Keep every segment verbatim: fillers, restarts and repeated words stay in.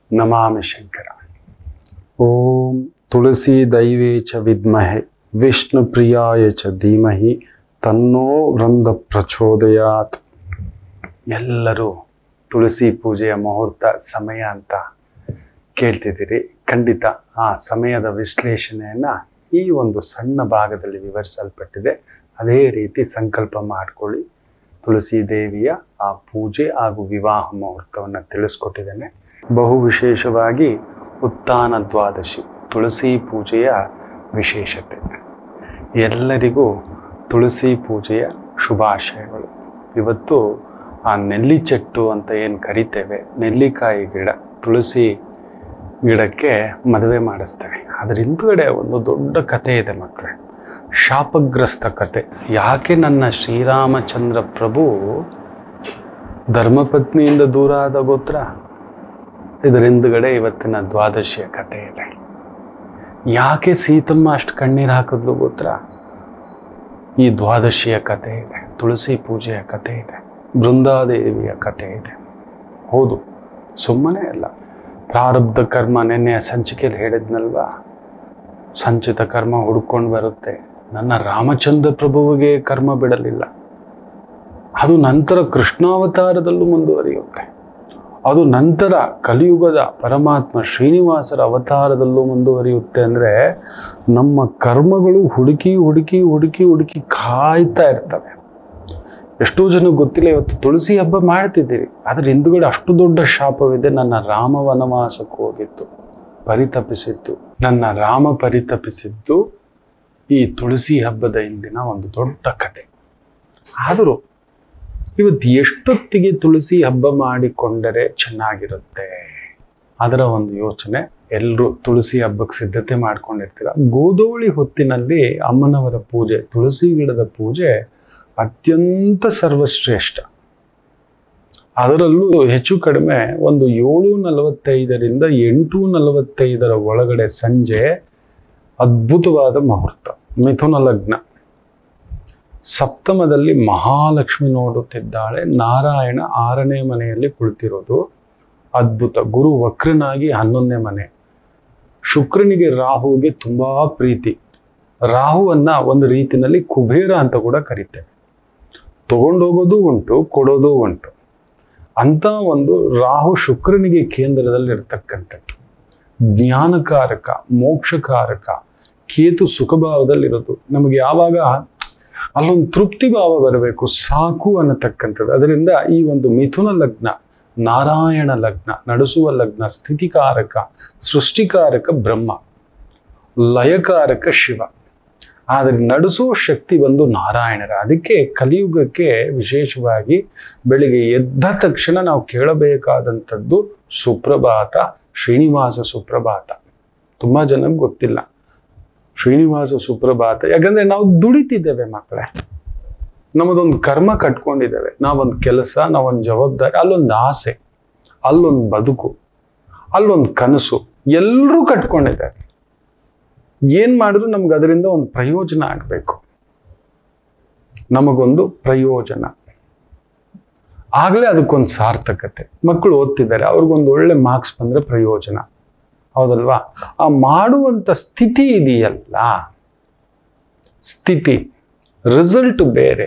ನಮಾಮಿ ಶಂಕರ. ಓಂ ತುಳಸಿ ದೈವೇ ಚ ವಿದ್ಮಹೆ ವಿಷ್ಣು ಪ್ರಿಯಾಯ ಚ ಧೀಮಹಿ ತನ್ನೋ ವೃಂದ ಪ್ರಚೋದಯಾತ್. ಎಲ್ಲರೂ ತುಳಸಿ ಪೂಜೆಯ ಮುಹೂರ್ತ ಸಮಯ ಅಂತ ಕೇಳ್ತಿದ್ದೀರಿ. ಖಂಡಿತ ಆ ಸಮಯದ ವಿಶ್ಲೇಷಣೆಯನ್ನು ಈ ಒಂದು ಸಣ್ಣ ಭಾಗದಲ್ಲಿ ವಿವರಿಸಲ್ಪಟ್ಟಿದೆ. ಅದೇ ರೀತಿ ಸಂಕಲ್ಪ ಮಾಡಿಕೊಳ್ಳಿ. ತುಳಸಿ ದೇವಿಯ ಆ ಪೂಜೆ ಹಾಗೂ ವಿವಾಹ ಮುಹೂರ್ತವನ್ನು ತಿಳಿಸ್ಕೊಟ್ಟಿದ್ದೇನೆ. ಬಹು ವಿಶೇಷವಾಗಿ ಉತ್ಥಾನ ದ್ವಾದಶಿ ತುಳಸಿ ಪೂಜೆಯ ವಿಶೇಷತೆ. ಎಲ್ಲರಿಗೂ ತುಳಸಿ ಪೂಜೆಯ ಶುಭಾಶಯಗಳು. ಇವತ್ತು ಆ ನೆಲ್ಲಿ ಚೆಟ್ಟು ಅಂತ ಏನು ಕರಿತೇವೆ, ನೆಲ್ಲಿಕಾಯಿ ಗಿಡ, ತುಳಸಿ ಗಿಡಕ್ಕೆ ಮದುವೆ ಮಾಡಿಸ್ತೇವೆ. ಅದರ ಹಿಂದುಗಡೆ ಒಂದು ದೊಡ್ಡ ಕಥೆ ಇದೆ ಮಕ್ಕಳೇ, ಶಾಪಗ್ರಸ್ತ ಕತೆ. ಯಾಕೆ ನನ್ನ ಶ್ರೀರಾಮಚಂದ್ರ ಪ್ರಭು ಧರ್ಮಪತ್ನಿಯಿಂದ ದೂರ ಆದ ಗೋತ್ರ? ಇದರ ಹಿಂದುಗಡೆ ಇವತ್ತಿನ ದ್ವಾದಶಿಯ ಕಥೆ ಇದೆ. ಯಾಕೆ ಸೀತಮ್ಮ ಅಷ್ಟು ಕಣ್ಣೀರು ಹಾಕಿದ್ಲು ಗೋತ್ರ? ಈ ದ್ವಾದಶಿಯ ಕಥೆ ಇದೆ. ತುಳಸಿ ಪೂಜೆಯ ಕಥೆ ಇದೆ. ಬೃಂದಾದೇವಿಯ ಕಥೆ ಇದೆ. ಹೌದು, ಸುಮ್ಮನೆ ಅಲ್ಲ. ಪ್ರಾರಬ್ಧ ಕರ್ಮ ನೆನ್ನೆಯ ಸಂಚಿಕೆಯಲ್ಲಿ ಹೇಳಿದ್ನಲ್ವಾ, ಸಂಚಿತ ಕರ್ಮ ಹುಡ್ಕೊಂಡು ಬರುತ್ತೆ. ನನ್ನ ರಾಮಚಂದ್ರ ಪ್ರಭುವಿಗೆ ಕರ್ಮ ಬಿಡಲಿಲ್ಲ. ಅದು ನಂತರ ಕೃಷ್ಣಾವತಾರದಲ್ಲೂ ಮುಂದುವರಿಯುತ್ತೆ. ಅದು ನಂತರ ಕಲಿಯುಗದ ಪರಮಾತ್ಮ ಶ್ರೀನಿವಾಸರ ಅವತಾರದಲ್ಲೂ ಮುಂದುವರಿಯುತ್ತೆ. ಅಂದರೆ ನಮ್ಮ ಕರ್ಮಗಳು ಹುಡುಕಿ ಹುಡುಕಿ ಹುಡುಕಿ ಹುಡುಕಿ ಕಾಯ್ತಾ ಇರ್ತವೆ. ಎಷ್ಟೋ ಜನಕ್ಕೆ ಗೊತ್ತಿಲ್ಲ. ಇವತ್ತು ತುಳಸಿ ಹಬ್ಬ ಮಾಡ್ತಿದ್ದೀರಿ, ಅದರ ಹಿಂದುಗಡೆ ಅಷ್ಟು ದೊಡ್ಡ ಶಾಪವಿದೆ. ನನ್ನ ರಾಮ ವನವಾಸಕ್ಕೆ ಹೋಗಿತ್ತು, ಪರಿತಪಿಸಿದ್ದು. ನನ್ನ ರಾಮ ಪರಿತಪಿಸಿದ್ದು ಈ ತುಳಸಿ ಹಬ್ಬದ ಹಿಂದಿನ ಒಂದು ದೊಡ್ಡ ಕತೆ. ಆದರೂ ಇವತ್ತು ಎಷ್ಟೊತ್ತಿಗೆ ತುಳಸಿ ಹಬ್ಬ ಮಾಡಿಕೊಂಡರೆ ಚೆನ್ನಾಗಿರುತ್ತೆ, ಅದರ ಒಂದು ಯೋಚನೆ. ಎಲ್ಲರೂ ತುಳಸಿ ಹಬ್ಬಕ್ಕೆ ಸಿದ್ಧತೆ ಮಾಡ್ಕೊಂಡಿರ್ತೀರ. ಗೋಧೂಳಿ ಹೊತ್ತಿನಲ್ಲಿ ಅಮ್ಮನವರ ಪೂಜೆ, ತುಳಸಿ ಗಿಡದ ಪೂಜೆ ಅತ್ಯಂತ ಸರ್ವಶ್ರೇಷ್ಠ. ಅದರಲ್ಲೂ ಹೆಚ್ಚು ಕಡಿಮೆ ಒಂದು ಏಳು ನಲವತ್ತೈದರಿಂದ ಎಂಟು ನಲವತ್ತೈದರ ಒಳಗಡೆ ಸಂಜೆ ಅದ್ಭುತವಾದ ಮುಹೂರ್ತ. ಮಿಥುನ ಲಗ್ನ, ಸಪ್ತಮದಲ್ಲಿ ಮಹಾಲಕ್ಷ್ಮಿ ನೋಡುತ್ತಿದ್ದಾಳೆ. ನಾರಾಯಣ ಆರನೇ ಮನೆಯಲ್ಲಿ ಕುಳಿತಿರೋದು ಅದ್ಭುತ. ಗುರು ವಕ್ರನಾಗಿ ಹನ್ನೊಂದನೇ ಮನೆ. ಶುಕ್ರನಿಗೆ ರಾಹುವಿಗೆ ತುಂಬಾ ಪ್ರೀತಿ. ರಾಹುವನ್ನ ಒಂದು ರೀತಿಯಲ್ಲಿ ಕುಬೇರ ಅಂತ ಕೂಡ ಕರೀತೇವೆ. ತಗೊಂಡೋಗೋದು ಉಂಟು, ಕೊಡೋದು ಉಂಟು. ಅಂತ ಒಂದು ರಾಹು ಶುಕ್ರನಿಗೆ ಕೇಂದ್ರದಲ್ಲಿ ಇರ್ತಕ್ಕಂಥದ್ದು. ಜ್ಞಾನಕಾರಕ, ಮೋಕ್ಷಕಾರಕ. ಕೇತು ಸುಖಭಾವದಲ್ಲಿರೋದು. ನಮಗೆ ಯಾವಾಗ ಅಲ್ಲೊಂದು ತೃಪ್ತಿ ಭಾವ ಬರಬೇಕು, ಸಾಕು ಅನ್ನತಕ್ಕಂಥದ್ದು. ಅದರಿಂದ ಈ ಒಂದು ಮಿಥುನ ಲಗ್ನ ನಾರಾಯಣ ಲಗ್ನ, ನಡೆಸುವ ಲಗ್ನ, ಸ್ಥಿತಿಕಾರಕ, ಸೃಷ್ಟಿಕಾರಕ ಬ್ರಹ್ಮ, ಲಯಕಾರಕ ಶಿವ. ಆದರೆ ನಡೆಸುವ ಶಕ್ತಿ ಬಂದು ನಾರಾಯಣರ. ಅದಕ್ಕೆ ಕಲಿಯುಗಕ್ಕೆ ವಿಶೇಷವಾಗಿ ಬೆಳಿಗ್ಗೆ ಎದ್ದ ತಕ್ಷಣ ನಾವು ಕೇಳಬೇಕಾದಂಥದ್ದು ಸುಪ್ರಭಾತ, ಶ್ರೀನಿವಾಸ ಸುಪ್ರಭಾತ. ತುಂಬ ಜನಕ್ಕೆ ಗೊತ್ತಿಲ್ಲ ಶ್ರೀನಿವಾಸ ಸುಪ್ರಭಾತ. ಯಾಕಂದ್ರೆ ನಾವು ದುಡಿತಿದ್ದೇವೆ ಮಕ್ಕಳೇ, ನಮ್ಮದೊಂದು ಕರ್ಮ ಕಟ್ಕೊಂಡಿದ್ದೇವೆ. ನಾವೊಂದು ಕೆಲಸ, ನಾವೊಂದು ಜವಾಬ್ದಾರಿ, ಅಲ್ಲೊಂದು ಆಸೆ, ಅಲ್ಲೊಂದು ಬದುಕು, ಅಲ್ಲೊಂದು ಕನಸು, ಎಲ್ಲರೂ ಕಟ್ಕೊಂಡಿದ್ದಾರೆ. ಏನ್ ಮಾಡಿದ್ರು ನಮ್ಗೆ ಅದರಿಂದ ಒಂದು ಪ್ರಯೋಜನ ಆಗಬೇಕು. ನಮಗೊಂದು ಪ್ರಯೋಜನ ಆಗಲೇ ಅದಕ್ಕೊಂದು ಸಾರ್ಥಕತೆ. ಮಕ್ಕಳು ಓದ್ತಿದ್ದಾರೆ, ಅವ್ರಿಗೊಂದು ಒಳ್ಳೆ ಮಾರ್ಕ್ಸ್ ಬಂದ್ರೆ ಪ್ರಯೋಜನ, ಹೌದಲ್ವಾ? ಆ ಮಾಡುವಂತ ಸ್ಥಿತಿ ಇದೆಯಲ್ಲ, ಸ್ಥಿತಿ, ರಿಸಲ್ಟ್ ಬೇರೆ,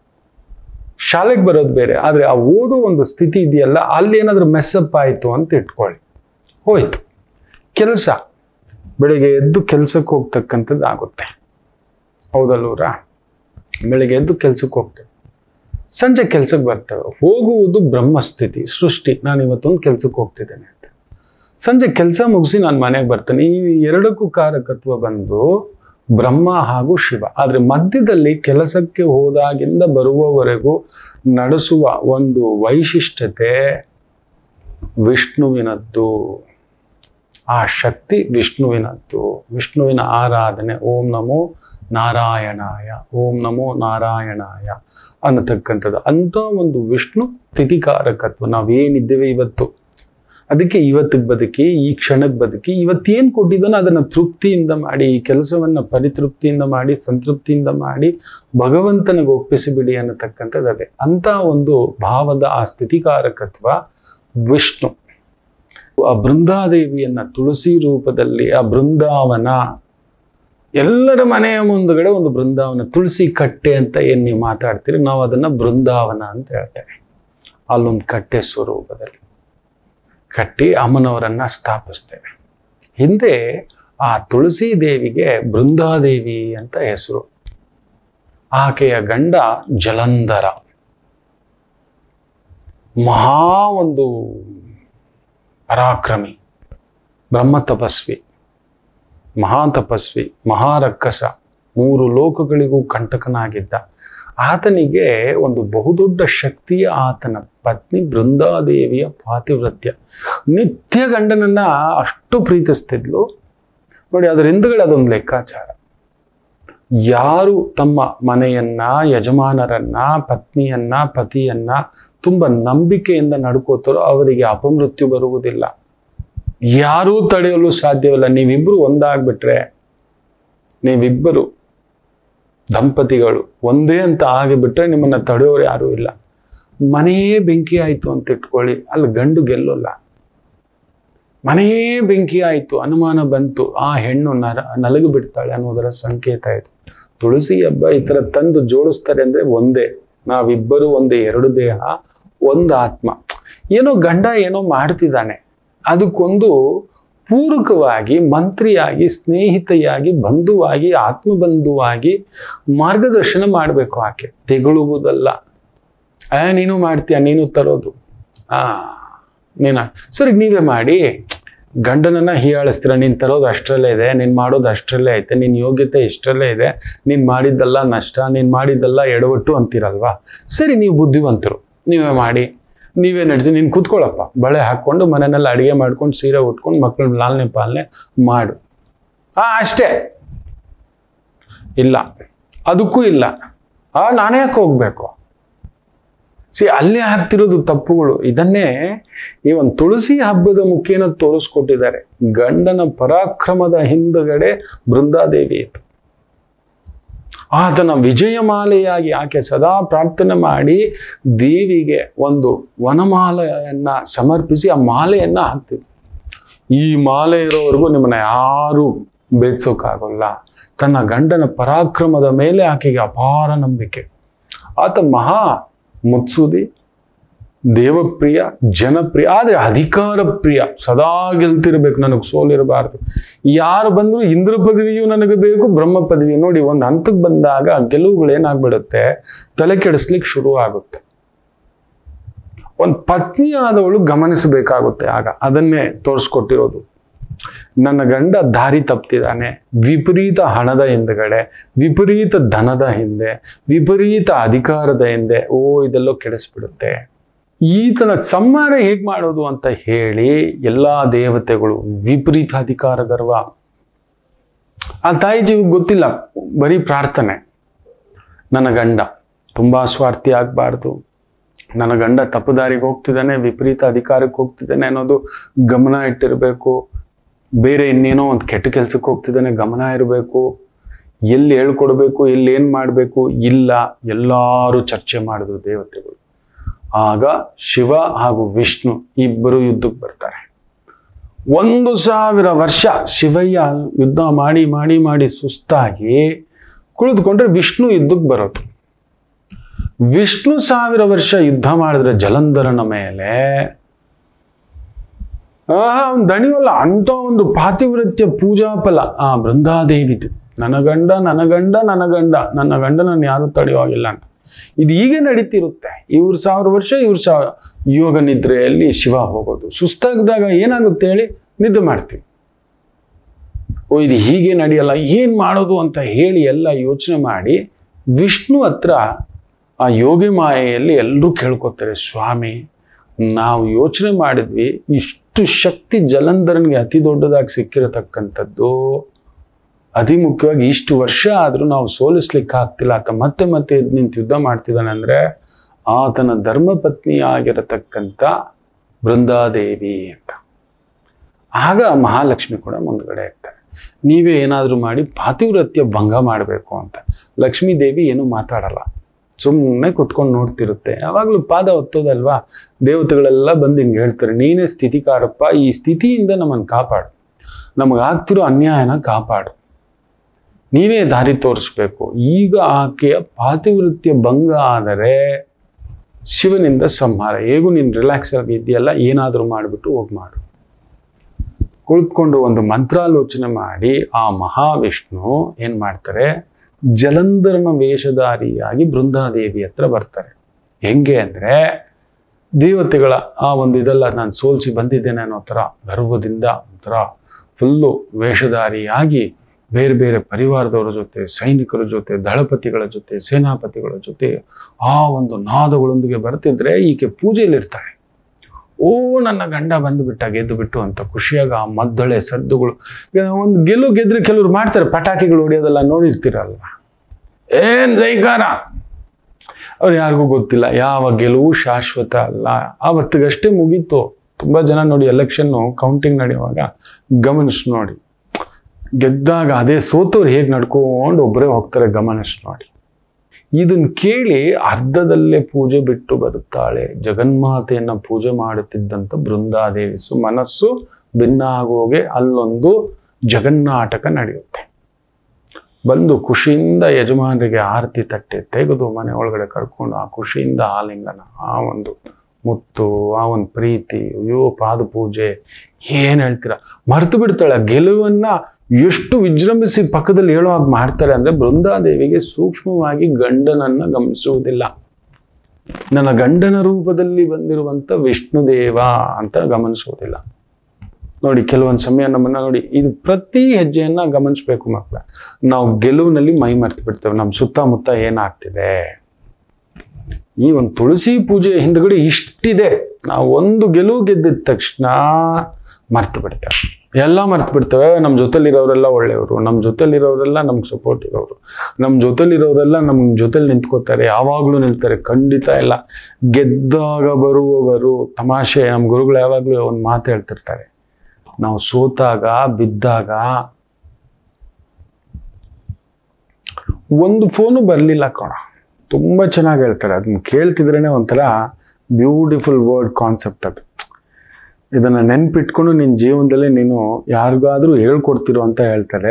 ಶಾಲೆಗೆ ಬರೋದು ಬೇರೆ. ಆದ್ರೆ ಆ ಓದೋ ಒಂದು ಸ್ಥಿತಿ ಇದೆಯಲ್ಲ, ಅಲ್ಲಿ ಏನಾದ್ರೂ ಮೆಸ್ಸಪ್ ಆಯ್ತು ಅಂತ ಇಟ್ಕೊಳ್ಳಿ, ಹೋಯ್ತು. ಕೆಲಸ, ಬೆಳಿಗ್ಗೆ ಎದ್ದು ಕೆಲ್ಸಕ್ಕೆ ಹೋಗ್ತಕ್ಕಂಥದ್ದು ಆಗುತ್ತೆ, ಹೌದಲ್ವರ? ಬೆಳಿಗ್ಗೆ ಎದ್ದು ಕೆಲ್ಸಕ್ಕೆ ಹೋಗ್ತೇವೆ, ಸಂಜೆ ಕೆಲ್ಸಕ್ಕೆ ಬರ್ತೇವೆ. ಹೋಗುವುದು ಬ್ರಹ್ಮಸ್ಥಿತಿ, ಸೃಷ್ಟಿ. ನಾನು ಇವತ್ತೊಂದು ಕೆಲ್ಸಕ್ಕೆ ಹೋಗ್ತಿದ್ದೇನೆ ಅಂತ, ಸಂಜೆ ಕೆಲಸ ಮುಗಿಸಿ ನಾನು ಮನೆಗೆ ಬರ್ತೇನೆ. ಈ ಎರಡಕ್ಕೂ ಕಾರಕತ್ವ ಬಂದು ಬ್ರಹ್ಮ ಹಾಗೂ ಶಿವ. ಆದ್ರೆ ಮಧ್ಯದಲ್ಲಿ ಕೆಲಸಕ್ಕೆ ಹೋದಾಗಿಂದ ಬರುವವರೆಗೂ ನಡೆಸುವ ಒಂದು ವೈಶಿಷ್ಟ್ಯತೆ ವಿಷ್ಣುವಿನದ್ದು. ಆ ಶಕ್ತಿ ವಿಷ್ಣುವಿನದ್ದು. ವಿಷ್ಣುವಿನ ಆರಾಧನೆ. ಓಂ ನಮೋ ನಾರಾಯಣಾಯ, ಓಂ ನಮೋ ನಾರಾಯಣಾಯ ಅನ್ನತಕ್ಕಂಥದ್ದು. ಅಂತ ಒಂದು ವಿಷ್ಣು ಸ್ಥಿತಿಕಾರಕತ್ವ ನಾವೇನಿದ್ದೇವೆ ಇವತ್ತು. ಅದಕ್ಕೆ ಇವತ್ತಿಗೆ ಬದುಕಿ, ಈ ಕ್ಷಣಕ್ಕೆ ಬದುಕಿ, ಇವತ್ತೇನು ಕೊಟ್ಟಿದ್ದಾನೋ ಅದನ್ನು ತೃಪ್ತಿಯಿಂದ ಮಾಡಿ, ಈ ಕೆಲಸವನ್ನ ಪರಿತೃಪ್ತಿಯಿಂದ ಮಾಡಿ, ಸಂತೃಪ್ತಿಯಿಂದ ಮಾಡಿ ಭಗವಂತನಿಗೆ ಒಪ್ಪಿಸಿಬಿಡಿ ಅನ್ನತಕ್ಕಂಥದ್ದು ಅದೇ. ಅಂತ ಒಂದು ಭಾವದ ಆ ಸ್ಥಿತಿಕಾರಕತ್ವ ವಿಷ್ಣು. ಆ ಬೃಂದಾದೇವಿಯನ್ನ ತುಳಸಿ ರೂಪದಲ್ಲಿ ಆ ಬೃಂದಾವನ, ಎಲ್ಲರ ಮನೆಯ ಮುಂದುಗಡೆ ಒಂದು ಬೃಂದಾವನ, ತುಳಸಿ ಕಟ್ಟೆ ಅಂತ ಏನ್ ನೀವು ಮಾತಾಡ್ತೀರಿ, ನಾವು ಅದನ್ನ ಬೃಂದಾವನ ಅಂತ ಹೇಳ್ತೇವೆ. ಅಲ್ಲೊಂದು ಕಟ್ಟೆ ಸ್ವರೂಪದಲ್ಲಿ ಕಟ್ಟಿ ಅಮ್ಮನವರನ್ನ ಸ್ಥಾಪಿಸ್ತೇವೆ. ಹಿಂದೆ ಆ ತುಳಸಿ ದೇವಿಗೆ ಬೃಂದಾದೇವಿ ಅಂತ ಹೆಸರು. ಆಕೆಯ ಗಂಡ ಜಲಂಧರ, ಮಹಾ ಒಂದು ಪರಾಕ್ರಮಿ, ಬ್ರಹ್ಮ ತಪಸ್ವಿ, ಮಹಾ ತಪಸ್ವಿ, ಮಹಾರಕ್ಕಸ, ಮೂರು ಲೋಕಗಳಿಗೂ ಕಂಟಕನಾಗಿದ್ದ. ಆತನಿಗೆ ಒಂದು ಬಹುದೊಡ್ಡ ಶಕ್ತಿಯ ಆತನ ಪತ್ನಿ ಬೃಂದಾದೇವಿಯ ಪಾತಿವ್ರತ್ಯ. ನಿತ್ಯ ಗಂಡನನ್ನ ಅಷ್ಟು ಪ್ರೀತಿಸ್ತಿದ್ಲು ನೋಡಿ. ಅದರ ಹಿಂದುಗಡೆ ಅದೊಂದು ಲೆಕ್ಕಾಚಾರ. ಯಾರು ತಮ್ಮ ಮನೆಯನ್ನ, ಯಜಮಾನರನ್ನ, ಪತ್ನಿಯನ್ನ, ಪತಿಯನ್ನ ತುಂಬ ನಂಬಿಕೆಯಿಂದ ನಡ್ಕೋತಾರೋ ಅವರಿಗೆ ಅಪಮೃತ್ಯು ಬರುವುದಿಲ್ಲ. ಯಾರೂ ತಡೆಯಲು ಸಾಧ್ಯವಿಲ್ಲ. ನೀವಿಬ್ಬರು ಒಂದಾಗ್ಬಿಟ್ರೆ, ನೀವಿಬ್ಬರು ದಂಪತಿಗಳು ಒಂದೇ ಅಂತ ಆಗಿಬಿಟ್ರೆ ನಿಮ್ಮನ್ನ ತಡೆಯೋರು ಯಾರೂ ಇಲ್ಲ. ಮನೆಯೇ ಬೆಂಕಿ ಆಯ್ತು ಅಂತ ಇಟ್ಕೊಳ್ಳಿ, ಅಲ್ಲಿ ಗಂಡು ಗೆಲ್ಲೋಲ್ಲ. ಮನೆಯೇ ಬೆಂಕಿ ಆಯ್ತು, ಅನುಮಾನ ಬಂತು, ಆ ಹೆಣ್ಣು ನರ ನಲಗು ಬಿಡ್ತಾಳೆ ಅನ್ನೋದರ ಸಂಕೇತ ಇದು. ತುಳಸಿ ಹಬ್ಬ ಈ ಥರ ತಂದು ಜೋಡಿಸ್ತಾರೆ ಅಂದ್ರೆ ಒಂದೇ, ನಾವಿಬ್ಬರು ಒಂದೇ, ಎರಡು ದೇಹ ಒಂದು ಆತ್ಮ. ಏನೋ ಗಂಡ ಏನೋ ಮಾಡ್ತಿದ್ದಾನೆ, ಅದಕ್ಕೊಂದು ಪೂರಕವಾಗಿ ಮಂತ್ರಿಯಾಗಿ, ಸ್ನೇಹಿತೆಯಾಗಿ, ಬಂಧುವಾಗಿ, ಆತ್ಮಬಂಧುವಾಗಿ ಮಾರ್ಗದರ್ಶನ ಮಾಡಬೇಕು. ಆಕೆ ತೆಗಳುವುದಲ್ಲ. ಆ ನೀನು ಮಾಡ್ತೀಯ, ನೀನು ತರೋದು, ಆ ನೀನ ಸರಿ ನೀವೇ ಮಾಡಿ. ಗಂಡನನ್ನ ಹೀಯಾಳಿಸ್ತೀರ, ನೀನು ತರೋದು ಅಷ್ಟರಲ್ಲೇ ಇದೆ, ನೀನು ಮಾಡೋದು ಅಷ್ಟರಲ್ಲೇ ಐತೆ, ನಿನ್ನ ಯೋಗ್ಯತೆ ಇಷ್ಟರಲ್ಲೇ ಇದೆ, ನೀನು ಮಾಡಿದ್ದಲ್ಲ ನಷ್ಟ, ನೀನು ಮಾಡಿದ್ದಲ್ಲ ಎಡವಟ್ಟು ಅಂತೀರಲ್ವಾ. ಸರಿ ನೀವು ಬುದ್ಧಿವಂತರು, ನೀವೇ ಮಾಡಿ, ನೀವೇ ನಡೆಸಿ, ನೀನು ಕೂತ್ಕೊಳ್ಳಪ್ಪ, ಬಳೆ ಹಾಕ್ಕೊಂಡು ಮನೆಯಲ್ಲಿ ಅಡುಗೆ ಮಾಡ್ಕೊಂಡು ಸೀರೆ ಉಟ್ಕೊಂಡು ಮಕ್ಕಳ ಲಾಲನೆ ಪಾಲನೆ ಮಾಡು. ಆ ಅಷ್ಟೇ. ಇಲ್ಲ, ಅದಕ್ಕೂ ಇಲ್ಲ. ಆ ನಾನೇ ಯಾಕೆ ಹೋಗ್ಬೇಕು? ಸಿ ಅಲ್ಲೇ ಆಗ್ತಿರೋದು ತಪ್ಪುಗಳು. ಇದನ್ನೇ ಈ ಒಂದು ತುಳಸಿ ಹಬ್ಬದ ಮುಖೇನ ತೋರಿಸ್ಕೊಟ್ಟಿದ್ದಾರೆ. ಗಂಡನ ಪರಾಕ್ರಮದ ಹಿಂದುಗಡೆ ಬೃಂದಾದೇವಿ ಇತ್ತು. ಆತನ ವಿಜಯಮಾಲೆಯಾಗಿ ಆಕೆ ಸದಾ ಪ್ರಾರ್ಥನೆ ಮಾಡಿ ದೇವಿಗೆ ಒಂದು ವನಮಾಲೆಯನ್ನ ಸಮರ್ಪಿಸಿ ಆ ಮಾಲೆಯನ್ನ ಹಾಕ್ತಿದ್ರು. ಈ ಮಾಲೆ ಇರೋವರೆಗೂ ನಿಮ್ಮನ್ನ ಯಾರು ಬೇಯಿಸೋಕ್ಕಾಗಲ್ಲ. ತನ್ನ ಗಂಡನ ಪರಾಕ್ರಮದ ಮೇಲೆ ಆಕೆಗೆ ಅಪಾರ ನಂಬಿಕೆ. ಆತ ಮಹಾ ಮುತ್ಸುದಿ, ದೇವಪ್ರಿಯ, ಜನಪ್ರಿಯ, ಆದರೆ ಅಧಿಕಾರ ಪ್ರಿಯ. ಸದಾ ಗೆಲ್ತಿರ್ಬೇಕು, ನನಗೆ ಸೋಲಿರಬಾರ್ದು. ಯಾರು ಬಂದ್ರು ಇಂದ್ರ ಪದವಿಯು ನನಗೆ ಬೇಕು, ಬ್ರಹ್ಮ ಪದವಿ. ನೋಡಿ, ಒಂದು ಹಂತಕ್ಕೆ ಬಂದಾಗ ಗೆಲುವುಗಳು ಏನಾಗ್ಬಿಡುತ್ತೆ, ತಲೆ ಕೆಡಿಸ್ಲಿಕ್ಕೆ ಶುರು ಆಗುತ್ತೆ. ಒಂದು ಪತ್ನಿ ಆದವಳು ಗಮನಿಸಬೇಕಾಗುತ್ತೆ. ಆಗ ಅದನ್ನೇ ತೋರಿಸ್ಕೊಟ್ಟಿರೋದು. ನನ್ನ ಗಂಡ ದಾರಿ ತಪ್ತಿದ್ದಾನೆ, ವಿಪರೀತ ಹಣದ ಹಿಂದ್ಗಡೆ, ವಿಪರೀತ ಧನದ ಹಿಂದೆ, ವಿಪರೀತ ಅಧಿಕಾರದ ಹಿಂದೆ, ಓ ಇದೆಲ್ಲೋ ಕೆಡಿಸ್ಬಿಡುತ್ತೆ. ಈತನ ಸಂಹಾರ ಹೇಗ್ ಮಾಡೋದು ಅಂತ ಹೇಳಿ ಎಲ್ಲಾ ದೇವತೆಗಳು, ವಿಪರೀತ ಅಧಿಕಾರ ಗರ್ವ. ಆ ತಾಯಿಜಿಗೆ ಗೊತ್ತಿಲ್ಲ, ಬರೀ ಪ್ರಾರ್ಥನೆ. ನನ್ನ ಗಂಡ ತುಂಬಾ ಸ್ವಾರ್ಥಿ ಆಗ್ಬಾರ್ದು, ನನ್ನ ಗಂಡ ತಪ್ಪುದಾರಿಗೆ ಹೋಗ್ತಿದ್ದಾನೆ, ವಿಪರೀತ ಅಧಿಕಾರಕ್ಕೆ ಹೋಗ್ತಿದ್ದಾನೆ ಅನ್ನೋದು ಗಮನ ಇಟ್ಟಿರ್ಬೇಕು. ಬೇರೆ ಇನ್ನೇನೋ ಒಂದು ಕೆಟ್ಟ ಕೆಲ್ಸಕ್ಕೆ ಹೋಗ್ತಿದ್ದಾನೆ, ಗಮನ ಇರಬೇಕು. ಎಲ್ಲಿ ಹೇಳ್ಕೊಡ್ಬೇಕು, ಎಲ್ಲಿ ಏನ್ ಮಾಡಬೇಕು, ಇಲ್ಲ. ಎಲ್ಲರೂ ಚರ್ಚೆ ಮಾಡಿದ್ರು ದೇವತೆಗಳು. ಆಗ ಶಿವ ಹಾಗೂ ವಿಷ್ಣು ಇಬ್ಬರು ಯುದ್ಧಕ್ಕೆ ಬರ್ತಾರೆ. ಒಂದು ಸಾವಿರ ವರ್ಷ ಶಿವಯ್ಯ ಯುದ್ಧ ಮಾಡಿ ಮಾಡಿ ಮಾಡಿ ಸುಸ್ತಾಗಿ ಕುಳಿತುಕೊಂಡ್ರೆ ವಿಷ್ಣು ಯುದ್ಧಕ್ಕೆ ಬರೋದು. ವಿಷ್ಣು ಸಾವಿರ ವರ್ಷ ಯುದ್ಧ ಮಾಡಿದ್ರೆ ಜಲಂಧರನ ಮೇಲೆ, ಆಹಾ ಅವ್ನು ದಣಿವಲ್ಲ. ಅಂತ ಒಂದು ಪಾತಿವ್ರತ್ಯ ಪೂಜಾ ಫಲ ಆ ಬೃಂದಾದೇವಿದು. ನನ್ನ ಗಂಡ ನನ್ನ ಗಂಡ ನನ್ನ ಗಂಡ ನನ್ನ ಗಂಡ ನನ್ನ ಯಾರು ತಡೆಯುವಾಗಿಲ್ಲ ಅಂತ. ಇದು ಹೀಗೆ ನಡೀತಿರುತ್ತೆ. ಇವ್ರ ಸಾವಿರ ವರ್ಷ ಇವ್ರ ಸಾವಿರ ಯೋಗ ನಿದ್ರೆಯಲ್ಲಿ ಶಿವ ಹೋಗೋದು. ಸುಸ್ತಾಗದಾಗ ಏನಾಗುತ್ತೆ ಹೇಳಿ, ನಿದ್ದೆ ಮಾಡ್ತೀವಿ. ಓ ಇದು ಹೀಗೆ ನಡೆಯಲ್ಲ, ಏನ್ ಮಾಡೋದು ಅಂತ ಹೇಳಿ ಎಲ್ಲ ಯೋಚನೆ ಮಾಡಿ ವಿಷ್ಣು ಹತ್ರ ಆ ಯೋಗಿ ಮಾಯೆಯಲ್ಲಿ ಎಲ್ಲರೂ ಕೇಳ್ಕೊತಾರೆ, ಸ್ವಾಮಿ ನಾವು ಯೋಚನೆ ಮಾಡಿದ್ವಿ, ಇಷ್ಟು ಶಕ್ತಿ ಜಲಂಧರನಿಗೆ ಅತಿ ದೊಡ್ಡದಾಗಿ ಸಿಕ್ಕಿರತಕ್ಕಂಥದ್ದು, ಅತಿ ಮುಖ್ಯವಾಗಿ ಇಷ್ಟು ವರ್ಷ ಆದರೂ ನಾವು ಸೋಲಿಸ್ಲಿಕ್ಕೆ ಆಗ್ತಿಲ್ಲ. ಆತ ಮತ್ತೆ ಮತ್ತೆ ಎದ್ದು ನಿಂತು ಯುದ್ಧ ಮಾಡ್ತಿದ್ದಾನೆ ಅಂದ್ರೆ ಆತನ ಧರ್ಮಪತ್ನಿ ಆಗಿರತಕ್ಕಂಥ ಬೃಂದಾದೇವಿ ಅಂತ. ಆಗ ಮಹಾಲಕ್ಷ್ಮಿ ಕೂಡ ಮುಂದ್ಗಡೆ ಇರ್ತಾರೆ. ನೀವೇ ಏನಾದರೂ ಮಾಡಿ ಪಾತಿವ್ರತ್ಯ ಭಂಗ ಮಾಡಬೇಕು ಅಂತ. ಲಕ್ಷ್ಮೀ ದೇವಿ ಏನು ಮಾತಾಡಲ್ಲ. ಸುಮ್ಮನೆ ಕುತ್ಕೊಂಡು ನೋಡ್ತಿರುತ್ತೆ. ಯಾವಾಗಲೂ ಪಾದ ಒತ್ತೋದಲ್ವಾ, ದೇವತೆಗಳೆಲ್ಲ ಬಂದು ಹಿಂಗೆ ಹೇಳ್ತಾರೆ, ನೀನೇ ಸ್ಥಿತಿಕಾರಪ್ಪ, ಈ ಸ್ಥಿತಿಯಿಂದ ನಮ್ಮನ್ನು ಕಾಪಾಡು, ನಮಗಾಗ್ತಿರೋ ಅನ್ಯಾಯನ ಕಾಪಾಡು, ನೀವೇ ದಾರಿ ತೋರಿಸ್ಬೇಕು. ಈಗ ಆಕೆಯ ಪಾತಿವೃತ್ಯ ಭಂಗ ಆದರೆ ಶಿವನಿಂದ ಸಂಹಾರ. ಹೇಗೂ ನೀನು ರಿಲ್ಯಾಕ್ಸ್ ಆಗಿ ಇದೆಯಲ್ಲ, ಏನಾದರೂ ಮಾಡಿಬಿಟ್ಟು ಹೋಗಿ ಮಾಡು. ಕುಳಿತುಕೊಂಡು ಒಂದು ಮಂತ್ರಾಲೋಚನೆ ಮಾಡಿ ಆ ಮಹಾವಿಷ್ಣು ಏನು ಮಾಡ್ತಾರೆ, ಜಲಂಧರನ ವೇಷಧಾರಿಯಾಗಿ ಬೃಂದಾದೇವಿ ಹತ್ರ ಬರ್ತಾರೆ. ಹೆಂಗೆ ಅಂದರೆ, ದೇವತೆಗಳ ಆ ಒಂದು ಇದೆಲ್ಲ ನಾನು ಸೋಲಿಸಿ ಬಂದಿದ್ದೇನೆ ಅನ್ನೋ ಥರ ಗರ್ವದಿಂದ ಒಂಥರ ಫುಲ್ಲು ವೇಷಧಾರಿಯಾಗಿ ಬೇರೆ ಬೇರೆ ಪರಿವಾರದವರ ಜೊತೆ, ಸೈನಿಕರ ಜೊತೆ, ದಳಪತಿಗಳ ಜೊತೆ, ಸೇನಾಪತಿಗಳ ಜೊತೆ ಆ ಒಂದು ನಾದಗಳೊಂದಿಗೆ ಬರ್ತಿದ್ರೆ ಈಕೆ ಪೂಜೆಯಲ್ಲಿರ್ತಾಳೆ. ಓ ನನ್ನ ಗಂಡ ಬಂದುಬಿಟ್ಟ, ಗೆದ್ದು ಬಿಟ್ಟು ಅಂತ ಖುಷಿಯಾಗ ಆ ಮದ್ದಳೆ ಸದ್ದುಗಳು. ಒಂದು ಗೆಲು ಗೆದ್ರೆ ಕೆಲವ್ರು ಮಾಡ್ತಾರೆ, ಪಟಾಕಿಗಳು ಹೊಡೆಯೋದೆಲ್ಲ ನೋಡಿರ್ತೀರಲ್ವ, ಏನ್ ಜೈಕಾರ. ಅವ್ರು ಯಾರಿಗೂ ಗೊತ್ತಿಲ್ಲ, ಯಾವ ಗೆಲುವು ಶಾಶ್ವತ ಅಲ್ಲ, ಆವತ್ತಿಗಷ್ಟೇ ಮುಗೀತು. ತುಂಬ ಜನ ನೋಡಿ ಎಲೆಕ್ಷನ್ನು ಕೌಂಟಿಂಗ್ ನಡೆಯುವಾಗ ಗಮನಿಸಿ ನೋಡಿ, ಗೆದ್ದಾಗ ಅದೇ ಸೋತವ್ರು ಹೇಗೆ ನಡ್ಕೊಂಡು ಒಬ್ಬರೇ ಹೋಗ್ತಾರೆ, ಗಮನಿಸಿ ನೋಡಿ. ಇದನ್ನು ಕೇಳಿ ಅರ್ಧದಲ್ಲೇ ಪೂಜೆ ಬಿಟ್ಟು ಬರುತ್ತಾಳೆ ಜಗನ್ಮಾತೆಯನ್ನು ಪೂಜೆ ಮಾಡುತ್ತಿದ್ದಂಥ ಬೃಂದಾದೇವಿ. ಸೊ ಮನಸ್ಸು ಭಿನ್ನ ಆಗೋಗೆ ಅಲ್ಲೊಂದು ಜಗನ್ನಾಟಕ ನಡೆಯುತ್ತೆ. ಬಂದು ಖುಷಿಯಿಂದ ಯಜಮಾನರಿಗೆ ಆರತಿ ತಟ್ಟೆ ತೆಗೆದು ಮನೆ ಒಳಗಡೆ ಕರ್ಕೊಂಡು ಆ ಖುಷಿಯಿಂದ ಆಲಿಂಗನ, ಆ ಒಂದು ಮುತ್ತು, ಆ ಒಂದು ಪ್ರೀತಿ, ಅಯ್ಯೋ ಪಾದ ಪೂಜೆ, ಏನು ಹೇಳ್ತೀರ, ಮರೆತು ಬಿಡ್ತಾಳೆ. ಗೆಲುವನ್ನ ಎಷ್ಟು ವಿಜೃಂಭಿಸಿ ಪಕ್ಕದಲ್ಲಿ ಹೇಳೋ ಹಾಗೆ ಮಾಡ್ತಾರೆ ಅಂದರೆ, ಬೃಂದಾದೇವಿಗೆ ಸೂಕ್ಷ್ಮವಾಗಿ ಗಂಡನನ್ನ ಗಮನಿಸುವುದಿಲ್ಲ. ನನ್ನ ಗಂಡನ ರೂಪದಲ್ಲಿ ಬಂದಿರುವಂಥ ವಿಷ್ಣುದೇವ ಅಂತ ಗಮನಿಸುವುದಿಲ್ಲ. ನೋಡಿ, ಕೆಲವೊಂದು ಸಮಯ ನಮ್ಮನ್ನ ನೋಡಿ, ಇದು ಪ್ರತಿ ಹೆಜ್ಜೆಯನ್ನ ಗಮನಿಸ್ಬೇಕು ಮಕ್ಕಳ. ನಾವು ಗೆಲುವಿನಲ್ಲಿ ಮೈ ಮರೆತು ಬಿಡ್ತೇವೆ. ನಮ್ಮ ಸುತ್ತಮುತ್ತ ಏನಾಗ್ತಿದೆ, ಈ ಒಂದು ತುಳಸಿ ಪೂಜೆ ಹಿಂದ್ಗಡೆ ಇಷ್ಟಿದೆ. ನಾವು ಒಂದು ಗೆಲುವು ಗೆದ್ದಿದ ತಕ್ಷಣ ಮರ್ತು ಬಿಡ್ತೇವೆ, ಎಲ್ಲ ಮರ್ತು ಬಿಡ್ತೇವೆ. ನಮ್ಮ ಜೊತೆಲಿರೋರೆಲ್ಲ ಒಳ್ಳೆಯವರು, ನಮ್ಮ ಜೊತೆಲಿರೋರೆಲ್ಲ ನಮ್ಗೆ ಸಪೋರ್ಟ್ ಇರೋರು, ನಮ್ಮ ಜೊತೆಲಿರೋರೆಲ್ಲ ನಮ್ಮ ಜೊತೆಲಿ ನಿಂತ್ಕೋತಾರೆ, ಯಾವಾಗಲೂ ನಿಲ್ತಾರೆ. ಖಂಡಿತ ಇಲ್ಲ. ಗೆದ್ದಾಗ ಬರುವವರು ತಮಾಷೆ. ನಮ್ಮ ಗುರುಗಳು ಯಾವಾಗಲೂ ಒಂದು ಮಾತು ಹೇಳ್ತಿರ್ತಾರೆ, ನಾವು ಸೋತಾಗ ಬಿದ್ದಾಗ ಒಂದು ಫೋನು ಬರಲಿಲ್ಲ ಕಣ. ತುಂಬ ಚೆನ್ನಾಗಿ ಹೇಳ್ತಾರೆ. ಅದನ್ನ ಕೇಳ್ತಿದ್ರೇನೆ ಒಂಥರ ಬ್ಯೂಟಿಫುಲ್ ವರ್ಡ್ ಕಾನ್ಸೆಪ್ಟ್ ಅದು. ಇದನ್ನು ನೆನ್ಪಿಟ್ಕೊಂಡು ನಿನ್ನ ಜೀವನದಲ್ಲಿ ನೀನು ಯಾರಿಗಾದ್ರೂ ಹೇಳ್ಕೊಡ್ತಿರೋ ಅಂತ ಹೇಳ್ತಾರೆ.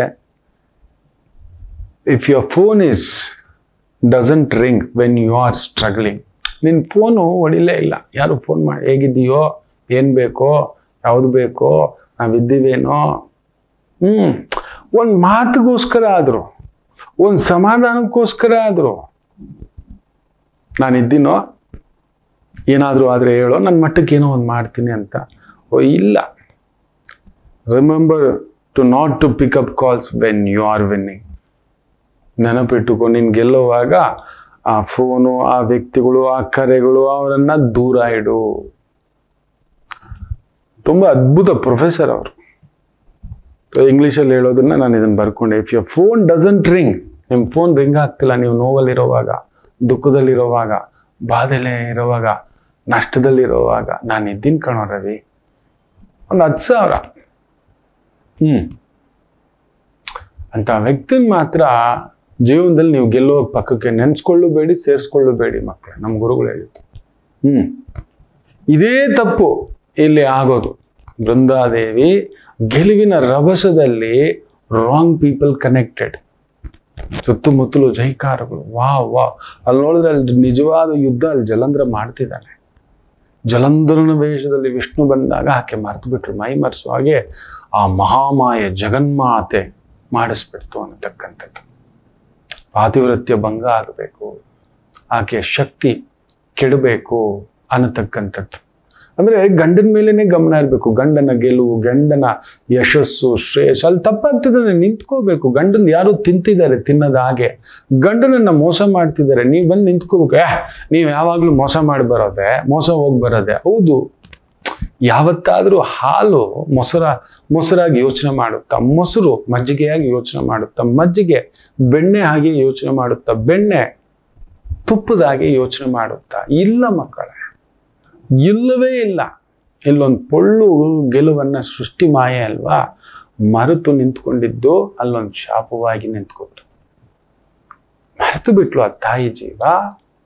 If your phone is doesn't ring when you are struggling, ನಿನ್ನ ಫೋನು ಹೊಡಿಲೇ ಇಲ್ಲ, ಯಾರು ಫೋನ್ ಮಾಡಿ ಹೇಗಿದ್ದೀಯೋ, ಏನು ಬೇಕೋ, ಯಾವುದು ಬೇಕೋ, ನಾವಿದ್ದೀವೇನೋ, ಹ್ಞೂ ಒಂದು ಮಾತಿಗೋಸ್ಕರ ಆದರೂ, ಒಂದು ಸಮಾಧಾನಕ್ಕೋಸ್ಕರ ಆದರೂ, ನಾನಿದ್ದೀನೋ, ಏನಾದರೂ ಆದರೆ ಹೇಳೋ, ನನ್ನ ಮಟ್ಟಕ್ಕೆ ಏನೋ ಒಂದು ಮಾಡ್ತೀನಿ ಅಂತ. ಓ ಇಲ್ಲ, remember to not to pick up calls when you are winning. ನೆನಪಿಟ್ಟುಕೊ, ನೀನು ಗೆಲ್ಲುವಾಗ ಆ ಫೋನು, ಆ ವ್ಯಕ್ತಿಗಳು, ಆ ಕರೆಗಳು, ಅವರನ್ನು ದೂರ ಇಡು. ತುಂಬ ಅದ್ಭುತ ಪ್ರೊಫೆಸರ್ ಅವರು ಇಂಗ್ಲೀಷಲ್ಲಿ ಹೇಳೋದನ್ನ ನಾನು ಇದನ್ನು ಬರ್ಕೊಂಡೆ. If your phone doesn't ring, ನಿಮ್ಮ ಫೋನ್ ರಿಂಗ್ ಆಗ್ತಿಲ್ಲ, ನೀವು ನೋವಲ್ಲಿರೋವಾಗ, ದುಃಖದಲ್ಲಿರೋವಾಗ, ಬಾಧೆಲೆ ಇರೋವಾಗ, ನಷ್ಟದಲ್ಲಿರೋವಾಗ, ನಾನು ಇದ್ದೀನಿ ಕಣೋ ರವಿ, ಒಂದು ಹತ್ತು ಸಾವಿರ ಹ್ಞೂ ಅಂತ ವ್ಯಕ್ತಿನ ಮಾತ್ರ ಜೀವನದಲ್ಲಿ ನೀವು ಗೆಲ್ಲುವ ಪಕ್ಕಕ್ಕೆ ನೆನೆಸ್ಕೊಳ್ಳಬೇಡಿ, ಸೇರಿಸ್ಕೊಳ್ಳಬೇಡಿ ಮಕ್ಕಳೇ. ನಮ್ಮ ಗುರುಗಳು ಹೇಳಿದ್ದು ಹ್ಞೂ ಇದೇ ತಪ್ಪು ಇಲ್ಲಿ ಆಗೋದು. ಬೃಂದಾದೇವಿ ಗೆಲುವಿನ ರಭಸದಲ್ಲಿ ರಾಂಗ್ ಪೀಪಲ್ ಕನೆಕ್ಟೆಡ್, ಸುತ್ತಮುತ್ತಲು ಜೈಕಾರಗಳು, ವಾ ವಾ ಅಲ್ಲಿ ನೋಡಿದ್ರೆ ಅಲ್ಲಿ ನಿಜವಾದ ಯುದ್ಧ ಅಲ್ಲಿ ಜಲಂಧರ ಮಾಡ್ತಿದ್ದಾನೆ. ಜಲಂಧರನ ವೇಷದಲ್ಲಿ ವಿಷ್ಣು ಬಂದಾಗ ಆಕೆ ಮರೆತು ಬಿಟ್ರು, ಮೈ ಮರೆಸೋ ಹಾಗೆ ಆ ಮಹಾಮಾಯ ಜಗನ್ಮಾತೆ ಮಾಡಿಸ್ಬಿಡ್ತು ಅನ್ನತಕ್ಕಂಥದ್ದು. ಪಾತಿವ್ರತ್ಯ ಭಂಗ ಆಗಬೇಕು, ಆಕೆಯ ಶಕ್ತಿ ಕೆಡಬೇಕು ಅನ್ನತಕ್ಕಂಥದ್ದು. ಅಂದರೆ ಗಂಡನ ಮೇಲೇನೆ ಗಮನ ಇರಬೇಕು. ಗಂಡನ ಗೆಲುವು, ಗಂಡನ ಯಶಸ್ಸು, ಶ್ರೇಯಸ್ ಅಲ್ಲಿ ತಪ್ಪಾಗ್ತಿದ್ದಾರೆ, ನಿಂತ್ಕೋಬೇಕು. ಗಂಡನ ಯಾರು ತಿಂತಿದ್ದಾರೆ ತಿನ್ನದ ಹಾಗೆ, ಗಂಡನನ್ನ ಮೋಸ ಮಾಡ್ತಿದ್ದಾರೆ, ನೀವು ಬಂದು ನಿಂತ್ಕೋಬೇಕು. ಯಾ ನೀವು ಯಾವಾಗಲೂ ಮೋಸ ಮಾಡಿ ಬರೋದೆ, ಮೋಸ ಹೋಗಿ ಬರೋದೆ. ಹೌದು, ಯಾವತ್ತಾದರೂ ಹಾಲು ಮೊಸರ ಮೊಸರಾಗಿ ಯೋಚನೆ ಮಾಡುತ್ತಾ, ಮೊಸರು ಮಜ್ಜಿಗೆಯಾಗಿ ಯೋಚನೆ ಮಾಡುತ್ತಾ, ಮಜ್ಜಿಗೆ ಬೆಣ್ಣೆ ಹಾಗೆ ಯೋಚನೆ ಮಾಡುತ್ತಾ, ಬೆಣ್ಣೆ ತುಪ್ಪದಾಗಿ ಯೋಚನೆ ಮಾಡುತ್ತಾ? ಇಲ್ಲ ಮಕ್ಕಳೇ, ಇಲ್ಲವೇ ಇಲ್ಲ. ಇಲ್ಲೊಂದು ಪೊಳ್ಳು ಗೆಲುವನ್ನ ಸೃಷ್ಟಿ ಮಾಯೆ ಅಲ್ವಾ, ಮರೆತು ನಿಂತ್ಕೊಂಡಿದ್ದು ಅಲ್ಲೊಂದು ಶಾಪವಾಗಿ ನಿಂತ್ಕೊಬಿಟ್ಟು ಮರೆತು ಬಿಟ್ಲು ಆ ತಾಯಿ ಜೀವ.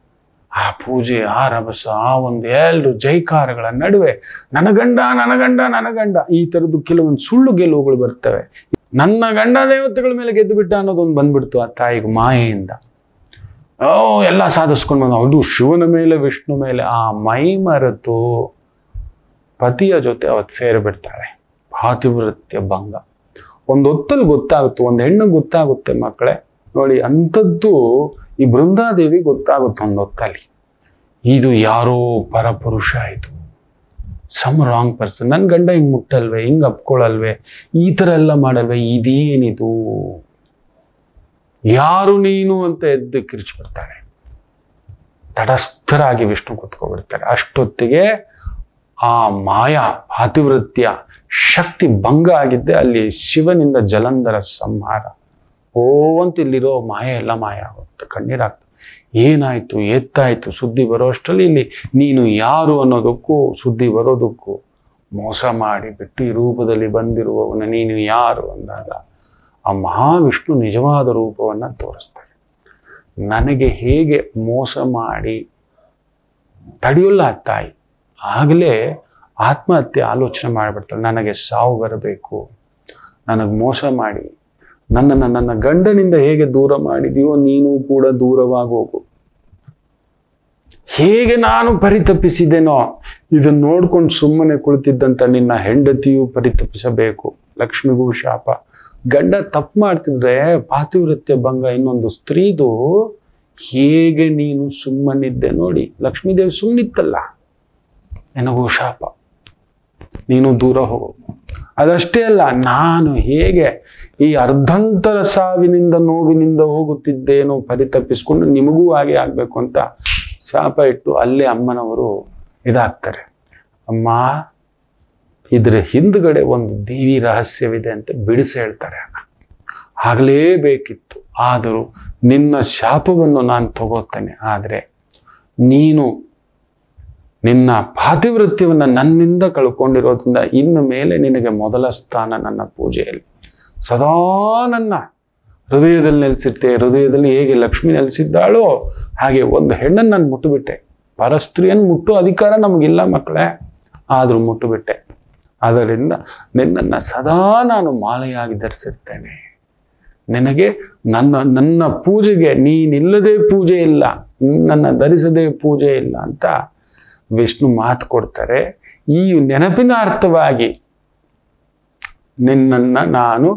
ಆ ಪೂಜೆ, ಆ ರಭಸ, ಆ ಒಂದು ಎರಡು ಜೈಕಾರಗಳ ನಡುವೆ ನನ್ನ ಗಂಡ ನನ್ನ ಗಂಡ ನನ್ನ ಗಂಡ ಈ ಥರದ್ದು ಕೆಲವೊಂದು ಸುಳ್ಳು ಗೆಲುವುಗಳು ಬರ್ತವೆ. ನನ್ನ ಗಂಡ ದೇವತೆಗಳ ಮೇಲೆ ಗೆದ್ದು ಬಿಟ್ಟ ಅನ್ನೋದೊಂದು ಬಂದ್ಬಿಡ್ತು ಆ ತಾಯಿಗೆ ಮಾಯೆಯಿಂದ. ಓ ಎಲ್ಲ ಸಾಧಿಸ್ಕೊಂಡು ಬಂದ, ಅದು ಶಿವನ ಮೇಲೆ ವಿಷ್ಣು ಮೇಲೆ ಆ ಮೈ ಮರೆತು ಪತಿಯ ಜೊತೆ ಅವತ್ತು ಸೇರಿಬಿಡ್ತಾಳೆ. ಪಾತಿವ್ರತ್ಯ ಭಂಗ. ಒಂದು ಹೊತ್ತಲ್ಲಿ ಗೊತ್ತಾಗುತ್ತೆ, ಒಂದು ಹೆಣ್ಣಿಗೆ ಗೊತ್ತಾಗುತ್ತೆ ಮಕ್ಕಳೇ. ನೋಡಿ, ಅಂಥದ್ದು ಈ ಬೃಂದಾದೇವಿ ಗೊತ್ತಾಗುತ್ತೆ ಒಂದು ಹೊತ್ತಲ್ಲಿ. ಇದು ಯಾರೋ ಪರಪುರುಷ, ಇದು ಸಮ್ ರಾಂಗ್ ಪರ್ಸನ್. ನನ್ನ ಗಂಡ ಹಿಂಗೆ ಮುಟ್ಟಲ್ವೇ, ಹಿಂಗೆ ಅಪ್ಕೊಳ್ಳಲ್ವೇ, ಈ ಥರ ಎಲ್ಲ ಮಾಡಲ್ವೇ, ಇದೇನಿದು, ಯಾರು ನೀನು ಅಂತ ಎದ್ದು ಕಿರ್ಚಿಬಿಡ್ತಾಳೆ. ತಟಸ್ಥರಾಗಿ ವಿಷ್ಣು ಕೂತ್ಕೊಬಿಡ್ತಾರೆ. ಅಷ್ಟೊತ್ತಿಗೆ ಆ ಮಾಯಾ ಪಾತಿವೃತ್ಯ ಶಕ್ತಿ ಭಂಗ ಆಗಿದ್ದೆ. ಅಲ್ಲಿ ಶಿವನಿಂದ ಜಲಂಧರ ಸಂಹಾರ. ಓ ಅಂತ ಇಲ್ಲಿರೋ ಮಾಯ ಎಲ್ಲ ಮಾಯ ಆಗುತ್ತೆ, ಕಣ್ಣೀರಾಗ್ತದೆ. ಏನಾಯ್ತು ಎತ್ತಾಯ್ತು ಸುದ್ದಿ ಬರೋ ಅಷ್ಟರಲ್ಲಿ ಇಲ್ಲಿ ನೀನು ಯಾರು ಅನ್ನೋದಕ್ಕೂ ಸುದ್ದಿ ಬರೋದಕ್ಕೂ ಮೋಸ ಮಾಡಿ ಬಿಟ್ಟು ಈ ರೂಪದಲ್ಲಿ ಬಂದಿರುವವನ ನೀನು ಯಾರು ಅಂದಾಗ ಆ ಮಹಾವಿಷ್ಣು ನಿಜವಾದ ರೂಪವನ್ನು ತೋರಿಸ್ತಾರೆ. ನನಗೆ ಹೇಗೆ ಮೋಸ ಮಾಡಿ ತಡೆಯೋಲ್ಲ ಆ ತಾಯಿ, ಆಗಲೇ ಆತ್ಮಹತ್ಯೆ ಆಲೋಚನೆ ಮಾಡಿಬಿಡ್ತಾಳೆ. ನನಗೆ ಸಾವು ಬರಬೇಕು, ನನಗೆ ಮೋಸ ಮಾಡಿ ನನ್ನನ್ನು ನನ್ನ ಗಂಡನಿಂದ ಹೇಗೆ ದೂರ ಮಾಡಿದೆಯೋ ನೀನು ಕೂಡ ದೂರವಾಗೋಗು. ಹೇಗೆ ನಾನು ಪರಿತಪಿಸಿದೆನೋ ಇದನ್ನು ನೋಡ್ಕೊಂಡು ಸುಮ್ಮನೆ ಕುಳಿತಿದ್ದಂಥ ನಿನ್ನ ಹೆಂಡತಿಯೂ ಪರಿತಪಿಸಬೇಕು. ಲಕ್ಷ್ಮಿಗೂ ಶಾಪ. ಗಂಡ ತಪ್ಪು ಮಾಡ್ತಿದ್ರೆ ಪಾತಿವ್ರತ್ಯ ಭಂಗ ಇನ್ನೊಂದು ಸ್ತ್ರೀದು. ಹೇಗೆ ನೀನು ಸುಮ್ಮನಿದ್ದೆ ನೋಡಿ, ಲಕ್ಷ್ಮೀದೇವಿ ಸುಮ್ಮನಿತ್ತಲ್ಲ, ನನಗೂ ಶಾಪ, ನೀನು ದೂರ ಹೋಗು. ಅದಷ್ಟೇ ಅಲ್ಲ, ನಾನು ಹೇಗೆ ಈ ಅರ್ಧಂತರ ಸಾವಿನಿಂದ ನೋವಿನಿಂದ ಹೋಗುತ್ತಿದ್ದೇನೋ ಪರಿತಪಿಸ್ಕೊಂಡು ನಿಮಗೂ ಹಾಗೆ ಆಗಬೇಕು ಅಂತ ಶಾಪ ಇಟ್ಟು ಅಲ್ಲೇ ಅಮ್ಮನವರು ಇದಾಗ್ತಾರೆ. ಅಮ್ಮ, ಇದರ ಹಿಂದ್ಗಡೆ ಒಂದು ದೇವಿ ರಹಸ್ಯವಿದೆ ಅಂತ ಬಿಡಿಸಿ ಹೇಳ್ತಾರೆ. ಆಗಲೇಬೇಕಿತ್ತು, ಆದರೂ ನಿನ್ನ ಶಾಪವನ್ನು ನಾನು ತಗೋತೇನೆ. ಆದರೆ ನೀನು ನಿನ್ನ ಪಾತಿವೃತ್ಯವನ್ನು ನನ್ನಿಂದ ಕಳ್ಕೊಂಡಿರೋದ್ರಿಂದ ಇನ್ನು ಮೇಲೆ ನಿನಗೆ ಮೊದಲ ಸ್ಥಾನ ನನ್ನ ಪೂಜೆಯಲ್ಲಿ. ಸದಾ ನನ್ನ ಹೃದಯದಲ್ಲಿ ನೆಲೆಸಿರ್ತೆ. ಹೃದಯದಲ್ಲಿ ಹೇಗೆ ಲಕ್ಷ್ಮಿ ನೆಲೆಸಿದ್ದಾಳೋ ಹಾಗೆ ಒಂದು ಹೆಣ್ಣನ್ನು ನಾನು ಮುಟ್ಟುಬಿಟ್ಟೆ. ಪರಸ್ತ್ರೀಯನ್ನು ಮುಟ್ಟೋ ಅಧಿಕಾರ ನಮಗಿಲ್ಲ ಮಕ್ಕಳೇ, ಆದರೂ ಮುಟ್ಟುಬಿಟ್ಟೆ. ಅದರಿಂದ ನಿನ್ನನ್ನು ಸದಾ ನಾನು ಮಾಲೆಯಾಗಿ ಧರಿಸಿರ್ತೇನೆ. ನಿನಗೆ ನನ್ನ ನನ್ನ ಪೂಜೆಗೆ ನೀನಿಲ್ಲದೆ ಪೂಜೆ ಇಲ್ಲ, ನನ್ನ ಧರಿಸದೆ ಪೂಜೆ ಇಲ್ಲ ಅಂತ ವಿಷ್ಣು ಮಾತು ಕೊಡ್ತಾರೆ. ಈ ನೆನಪಿನ ಅರ್ಥವಾಗಿ ನಿನ್ನನ್ನು ನಾನು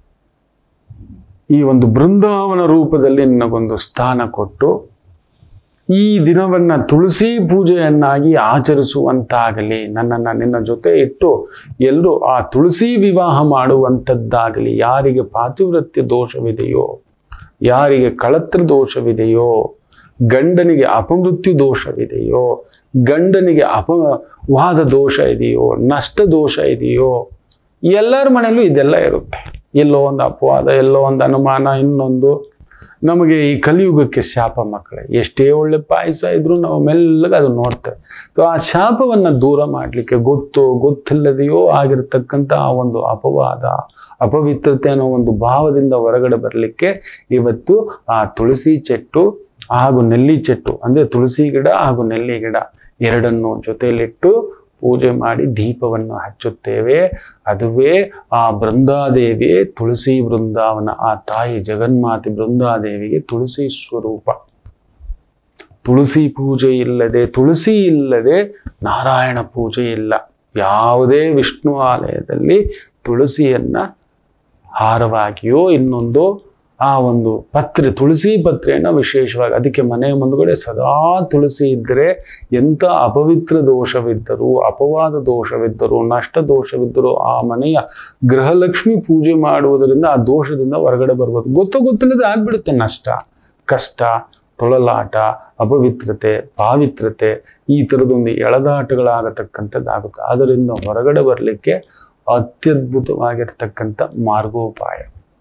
ಈ ಒಂದು ಬೃಂದಾವನ ರೂಪದಲ್ಲಿ ನಿನಗೊಂದು ಸ್ಥಾನ ಕೊಟ್ಟು ಈ ದಿನವನ್ನು ತುಳಸಿ ಪೂಜೆಯನ್ನಾಗಿ ಆಚರಿಸುವಂತಾಗಲಿ, ನನ್ನನ್ನು ನಿನ್ನ ಜೊತೆ ಇಟ್ಟು ಎಲ್ಲರೂ ಆ ತುಳಸಿ ವಿವಾಹ ಮಾಡುವಂಥದ್ದಾಗಲಿ. ಯಾರಿಗೆ ಪಾತಿವ್ರತ್ಯ ದೋಷವಿದೆಯೋ, ಯಾರಿಗೆ ಕಳತ್ರ ದೋಷವಿದೆಯೋ, ಗಂಡನಿಗೆ ಅಪಮೃತ್ಯು ದೋಷವಿದೆಯೋ, ಗಂಡನಿಗೆ ಅಪವಾದ ದೋಷ ಇದೆಯೋ, ನಷ್ಟ ದೋಷ ಇದೆಯೋ, ಎಲ್ಲರ ಮನೆಯಲ್ಲೂ ಇದೆಲ್ಲ ಇರುತ್ತೆ. ಎಲ್ಲೋ ಒಂದು ಅಪವಾದ, ಎಲ್ಲೋ ಒಂದು ಅನುಮಾನ, ಇನ್ನೊಂದು. ನಮಗೆ ಈ ಕಲಿಯುಗಕ್ಕೆ ಶಾಪ ಮಕ್ಕಳೇ. ಎಷ್ಟೇ ಒಳ್ಳೆ ಪಾಯಸ ಇದ್ರೂ ನಾವು ಮೆಲ್ಲಗೆ ಅದು ನೋಡ್ತೇವೆ. ಸೊ ಆ ಶಾಪವನ್ನು ದೂರ ಮಾಡಲಿಕ್ಕೆ ಗೊತ್ತೋ ಗೊತ್ತಿಲ್ಲದೆಯೋ ಆಗಿರ್ತಕ್ಕಂಥ ಆ ಒಂದು ಅಪವಾದ, ಅಪವಿತ್ರತೆ ಅನ್ನೋ ಒಂದು ಭಾವದಿಂದ ಹೊರಗಡೆ ಬರಲಿಕ್ಕೆ ಇವತ್ತು ಆ ತುಳಸಿ ಚೆಟ್ಟು ಹಾಗೂ ನೆಲ್ಲಿ ಚೆಟ್ಟು, ಅಂದರೆ ತುಳಸಿ ಗಿಡ ಹಾಗೂ ನೆಲ್ಲಿ ಗಿಡ ಎರಡನ್ನು ಜೊತೆಯಲ್ಲಿಟ್ಟು ಪೂಜೆ ಮಾಡಿ ದೀಪವನ್ನು ಹಚ್ಚುತ್ತೇವೆ. ಅದುವೇ ಆ ಬೃಂದಾದೇವಿಯೇ ತುಳಸಿ ಬೃಂದಾವನ. ಆ ತಾಯಿ ಜಗನ್ಮಾತೆ ಬೃಂದಾದೇವಿಗೆ ತುಳಸಿ ಸ್ವರೂಪ. ತುಳಸಿ ಪೂಜೆ ಇಲ್ಲದೆ, ತುಳಸಿ ಇಲ್ಲದೆ ನಾರಾಯಣ ಪೂಜೆ ಇಲ್ಲ. ಯಾವುದೇ ವಿಷ್ಣು ಆಲಯದಲ್ಲಿ ತುಳಸಿಯನ್ನ ಹಾರವಾಗಿಯೋ ಇನ್ನೊಂದು ಆ ಒಂದು ಪತ್ರೆ, ತುಳಸಿ ಪತ್ರೆಯನ್ನು ವಿಶೇಷವಾಗಿ, ಅದಕ್ಕೆ ಮನೆಯ ಮುಂದುಗಡೆ ಸದಾ ತುಳಸಿ ಇದ್ದರೆ ಎಂಥ ಅಪವಿತ್ರ ದೋಷವಿದ್ದರೂ, ಅಪವಾದ ದೋಷವಿದ್ದರೂ, ನಷ್ಟ ದೋಷವಿದ್ದರೂ ಆ ಮನೆಯ ಗೃಹಲಕ್ಷ್ಮಿ ಪೂಜೆ ಮಾಡುವುದರಿಂದ ಆ ದೋಷದಿಂದ ಹೊರಗಡೆ ಬರ್ಬೋದು. ಗೊತ್ತೋ ಗೊತ್ತಿಲ್ಲದೆ ಆಗ್ಬಿಡುತ್ತೆ ನಷ್ಟ, ಕಷ್ಟ, ತೊಳಲಾಟ, ಅಪವಿತ್ರತೆ, ಪಾವಿತ್ರತೆ, ಈ ಥರದೊಂದು ಎಳೆದಾಟಗಳಾಗತಕ್ಕಂಥದ್ದಾಗುತ್ತೆ. ಅದರಿಂದ ಹೊರಗಡೆ ಬರಲಿಕ್ಕೆ ಅತ್ಯದ್ಭುತವಾಗಿರ್ತಕ್ಕಂಥ ಮಾರ್ಗೋಪಾಯ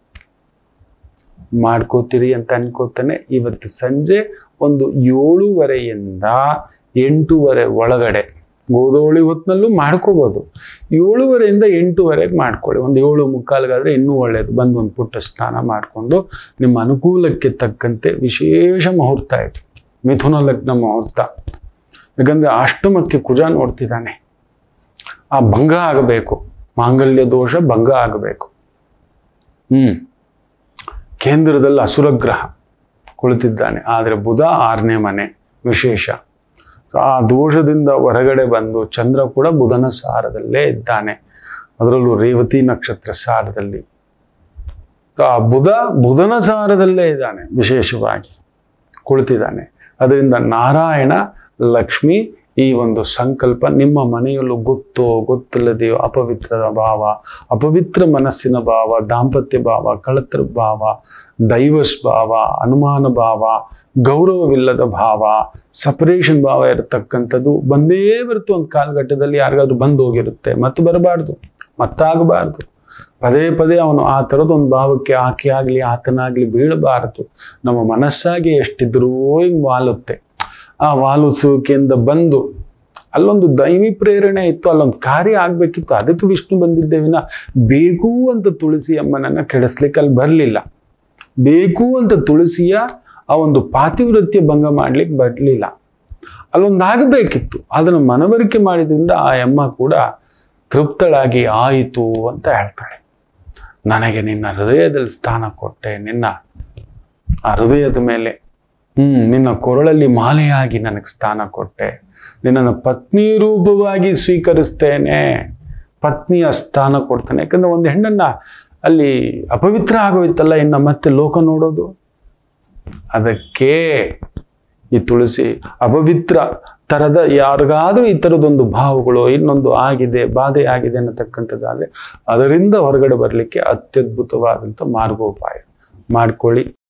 ಮಾಡ್ಕೋತೀರಿ ಅಂತ ಅನ್ಕೋತಾನೆ. ಇವತ್ತು ಸಂಜೆ ಒಂದು ಏಳುವರೆಯಿಂದ ಎಂಟೂವರೆ ಒಳಗಡೆ, ಗೋಧೋಳಿ ಹೊತ್ತಿನಲ್ಲೂ ಮಾಡ್ಕೋಬೋದು. ಏಳುವರೆಯಿಂದ ಎಂಟೂವರೆಗೆ ಮಾಡ್ಕೊಳ್ಳಿ. ಒಂದು ಏಳು ಮುಕ್ಕಾಲ್ಗಾದರೆ ಇನ್ನೂ ಒಳ್ಳೆಯದು. ಬಂದು ಒಂದು ಪುಟ್ಟ ಸ್ನಾನ ಮಾಡಿಕೊಂಡು ನಿಮ್ಮ ಅನುಕೂಲಕ್ಕೆ ತಕ್ಕಂತೆ ವಿಶೇಷ ಮುಹೂರ್ತ ಆಯಿತು. ಮಿಥುನ ಲಗ್ನ ಮುಹೂರ್ತ. ಯಾಕಂದ್ರೆ ಅಷ್ಟಮಕ್ಕೆ ಕುಜ ನೋಡ್ತಿದ್ದಾನೆ. ಆ ಭಂಗ ಆಗಬೇಕು, ಮಾಂಗಲ್ಯ ದೋಷ ಭಂಗ ಆಗಬೇಕು. ಹ್ಮ್ ಕೇಂದ್ರದಲ್ಲಿ ಅಸುರಗ್ರಹ ಕುಳಿತಿದ್ದಾನೆ, ಆದರೆ ಬುಧ ಆರನೇ ಮನೆ ವಿಶೇಷ. ಆ ದೋಷದಿಂದ ಹೊರಗಡೆ ಬಂದು ಚಂದ್ರ ಕೂಡ ಬುಧನ ಸಾರದಲ್ಲೇ ಇದ್ದಾನೆ, ಅದರಲ್ಲೂ ರೇವತಿ ನಕ್ಷತ್ರ ಸಾರದಲ್ಲಿ. ಆ ಬುಧ ಬುಧನ ಸಾರದಲ್ಲೇ ಇದ್ದಾನೆ, ವಿಶೇಷವಾಗಿ ಕುಳಿತಿದ್ದಾನೆ. ಅದರಿಂದ ನಾರಾಯಣ ಲಕ್ಷ್ಮಿ ಈ ಒಂದು ಸಂಕಲ್ಪ ನಿಮ್ಮ ಮನೆಯಲ್ಲೂ ಗೊತ್ತೋ ಗೊತ್ತಿಲ್ಲದೆಯೋ ಅಪವಿತ್ರದ ಭಾವ, ಅಪವಿತ್ರ ಮನಸ್ಸಿನ ಭಾವ, ದಾಂಪತ್ಯ ಭಾವ, ಕಳತ್ರ ಭಾವ, ಡೈವರ್ಸ್ ಭಾವ, ಅನುಮಾನ ಭಾವ, ಗೌರವವಿಲ್ಲದ ಭಾವ, ಸಪರೇಷನ್ ಭಾವ ಇರತಕ್ಕಂಥದ್ದು ಬಂದೇ ಬರುತ್ತೆ. ಒಂದು ಕಾಲಘಟ್ಟದಲ್ಲಿ ಯಾರಿಗಾದ್ರೂ ಬಂದು ಹೋಗಿರುತ್ತೆ, ಮತ್ತೆ ಬರಬಾರ್ದು, ಮತ್ತಾಗಬಾರ್ದು. ಪದೇ ಪದೇ ಅವನು ಆ ಥರದೊಂದು ಭಾವಕ್ಕೆ ಆಕೆ ಆಗಲಿ ಆತನಾಗಲಿ ಬೀಳಬಾರದು. ನಮ್ಮ ಮನಸ್ಸಾಗಿ ಎಷ್ಟಿದ್ರೂ ಹಿಂಗೆ ವಾಲುತ್ತೆ. ಆ ವಾಲಿಸುವಿಕೆಯಿಂದ ಬಂದು ಅಲ್ಲೊಂದು ದೈವಿ ಪ್ರೇರಣೆ ಇತ್ತು, ಅಲ್ಲೊಂದು ಕಾರ್ಯ ಆಗ್ಬೇಕಿತ್ತು, ಅದಕ್ಕೆ ವಿಷ್ಣು ಬಂದಿದ್ದೇವಿನ ಬೇಕು ಅಂತ ತುಳಸಿ ಅಮ್ಮನನ್ನ ಕೆಡಿಸ್ಲಿಕ್ಕೆ ಅಲ್ಲಿ ಬರಲಿಲ್ಲ. ಬೇಕು ಅಂತ ತುಳಸಿಯ ಆ ಒಂದು ಪಾತಿವ್ರತ್ಯ ಭಂಗ ಮಾಡ್ಲಿಕ್ಕೆ ಬರಲಿಲ್ಲ. ಅಲ್ಲೊಂದಾಗಬೇಕಿತ್ತು. ಅದನ್ನು ಮನವರಿಕೆ ಮಾಡಿದ್ರಿಂದ ಆ ಅಮ್ಮ ಕೂಡ ತೃಪ್ತಳಾಗಿ ಆಯಿತು ಅಂತ ಹೇಳ್ತಾಳೆ. ನನಗೆ ನಿನ್ನ ಹೃದಯದಲ್ಲಿ ಸ್ಥಾನ ಕೊಟ್ಟೆ, ನಿನ್ನ ಆ ಹೃದಯದ ಮೇಲೆ ಹ್ಮ್ ನಿನ್ನ ಕೊರಳಲ್ಲಿ ಮಾಲೆಯಾಗಿ ನನಗೆ ಸ್ಥಾನ ಕೊಟ್ಟೆ, ನಿನ್ನನ್ನು ಪತ್ನಿ ರೂಪವಾಗಿ ಸ್ವೀಕರಿಸ್ತೇನೆ, ಪತ್ನಿಯ ಸ್ಥಾನ ಕೊಡ್ತಾನೆ. ಯಾಕಂದ್ರೆ ಒಂದು ಹೆಣ್ಣನ್ನ ಅಲ್ಲಿ ಅಪವಿತ್ರ ಆಗೋಯ್ತಲ್ಲ, ಇನ್ನು ಮತ್ತೆ ಲೋಕ ನೋಡೋದು. ಅದಕ್ಕೆ ಈ ತುಳಸಿ ಅಪವಿತ್ರ ತರದ ಯಾರಿಗಾದ್ರೂ ಈ ಥರದೊಂದು ಭಾವಗಳು ಇನ್ನೊಂದು ಆಗಿದೆ, ಬಾಧೆ ಆಗಿದೆ ಅನ್ನತಕ್ಕಂಥದ್ದಾದ್ರೆ ಅದರಿಂದ ಹೊರಗಡೆ ಬರಲಿಕ್ಕೆ ಅತ್ಯದ್ಭುತವಾದಂಥ ಮಾರ್ಗೋಪಾಯ ಮಾಡ್ಕೊಳ್ಳಿ.